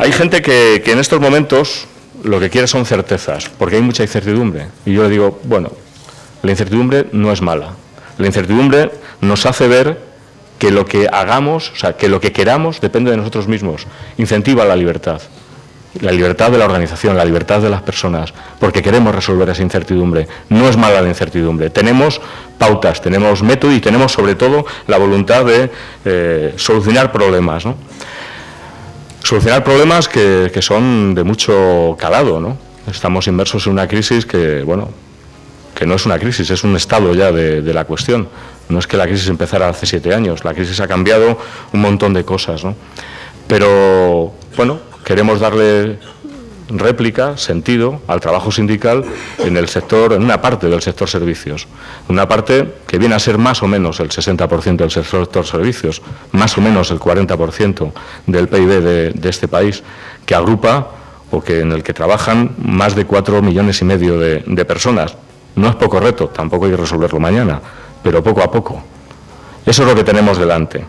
Hay gente que en estos momentos lo que quiere son certezas, porque hay mucha incertidumbre. Y yo le digo, bueno, la incertidumbre no es mala. La incertidumbre nos hace ver que lo que hagamos, o sea, que lo que queramos depende de nosotros mismos. Incentiva la libertad de la organización, la libertad de las personas, porque queremos resolver esa incertidumbre. No es mala la incertidumbre. Tenemos pautas, tenemos método y tenemos sobre todo la voluntad de solucionar problemas, ¿no? Solucionar problemas que son de mucho calado, ¿no? Estamos inmersos en una crisis que, bueno, que no es una crisis, es un estado ya de la cuestión. No es que la crisis empezara hace 7 años, la crisis ha cambiado un montón de cosas, ¿no? Pero, bueno, queremos darle réplica, sentido al trabajo sindical en el sector, en una parte del sector servicios, una parte que viene a ser más o menos el 60% del sector servicios, más o menos el 40% del PIB de este país, que agrupa o que en el que trabajan más de 4,5 millones de personas. No es poco reto, tampoco hay que resolverlo mañana, pero poco a poco. Eso es lo que tenemos delante.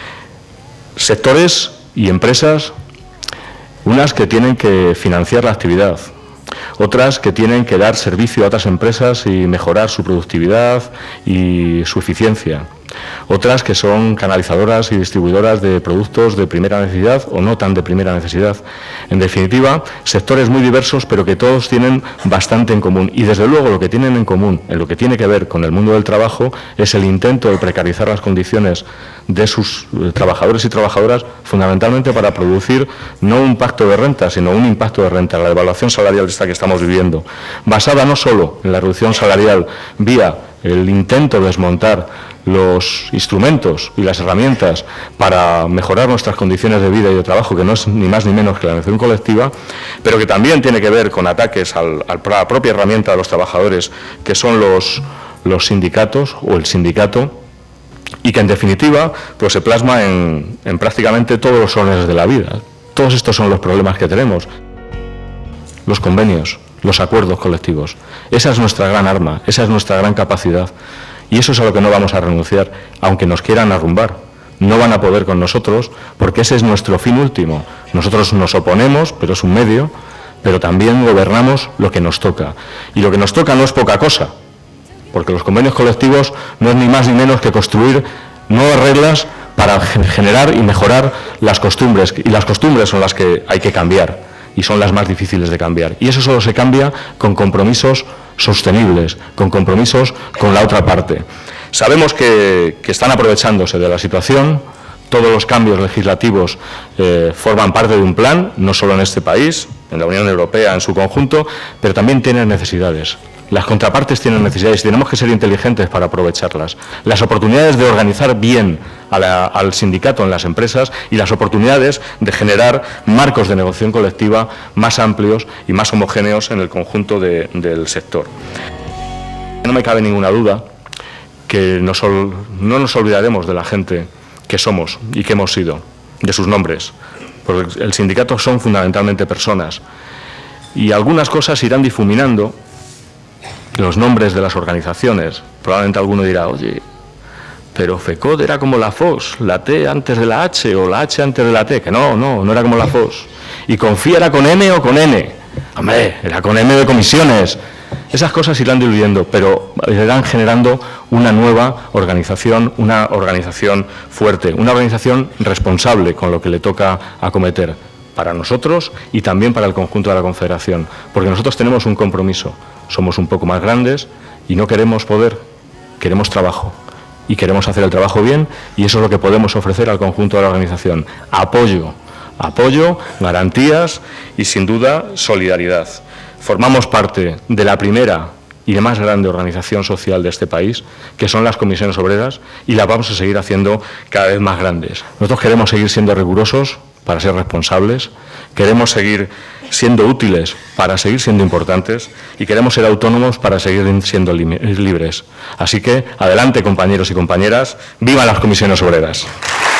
Sectores y empresas, unas que tienen que financiar la actividad, otras que tienen que dar servicio a otras empresas y mejorar su productividad y su eficiencia, otras que son canalizadoras y distribuidoras de productos de primera necesidad o no tan de primera necesidad. En definitiva, sectores muy diversos, pero que todos tienen bastante en común. Y desde luego lo que tienen en común, en lo que tiene que ver con el mundo del trabajo, es el intento de precarizar las condiciones de sus trabajadores y trabajadoras, fundamentalmente para producir no un pacto de renta, sino un impacto de renta, la devaluación salarial esta que estamos viviendo, basada no solo en la reducción salarial vía el intento de desmontar los instrumentos y las herramientas para mejorar nuestras condiciones de vida y de trabajo, que no es ni más ni menos que la negociación colectiva, pero que también tiene que ver con ataques a la propia herramienta de los trabajadores, que son los sindicatos o el sindicato, y que en definitiva pues se plasma en prácticamente todos los órdenes de la vida. Todos estos son los problemas que tenemos. Los convenios, los acuerdos colectivos. Esa es nuestra gran arma, esa es nuestra gran capacidad. Y eso es a lo que no vamos a renunciar, aunque nos quieran arrumbar. No van a poder con nosotros, porque ese es nuestro fin último. Nosotros nos oponemos, pero es un medio, pero también gobernamos lo que nos toca. Y lo que nos toca no es poca cosa, porque los convenios colectivos no es ni más ni menos que construir nuevas reglas para generar y mejorar las costumbres. Y las costumbres son las que hay que cambiar, y son las más difíciles de cambiar. Y eso solo se cambia con compromisos sostenibles, con compromisos con la otra parte. Sabemos que están aprovechándose de la situación. Todos los cambios legislativos forman parte de un plan, no solo en este país, en la Unión Europea en su conjunto, pero también tienen necesidades. Las contrapartes tienen necesidades y tenemos que ser inteligentes para aprovecharlas. Las oportunidades de organizar bien al sindicato en las empresas y las oportunidades de generar marcos de negociación colectiva más amplios y más homogéneos en el conjunto del sector. No me cabe ninguna duda que no nos olvidaremos de la gente que somos y que hemos sido, de sus nombres, porque el sindicato son fundamentalmente personas y algunas cosas irán difuminando los nombres de las organizaciones. Probablemente alguno dirá, oye, pero FECOD era como la FOS, la T antes de la H o la H antes de la T, que no era como la FOS. Y CONFIA era con M o con N. Hombre, era con M de comisiones. Esas cosas irán diluyendo, pero irán generando una nueva organización, una organización fuerte, una organización responsable con lo que le toca acometer, para nosotros y también para el conjunto de la Confederación, porque nosotros tenemos un compromiso, somos un poco más grandes y no queremos poder, queremos trabajo y queremos hacer el trabajo bien, y eso es lo que podemos ofrecer al conjunto de la organización: apoyo, garantías y sin duda solidaridad. Formamos parte de la primera y de más grande organización social de este país, que son las comisiones obreras, y las vamos a seguir haciendo cada vez más grandes. Nosotros queremos seguir siendo rigurosos para ser responsables, queremos seguir siendo útiles para seguir siendo importantes y queremos ser autónomos para seguir siendo libres. Así que, adelante, compañeros y compañeras, ¡vivan las comisiones obreras!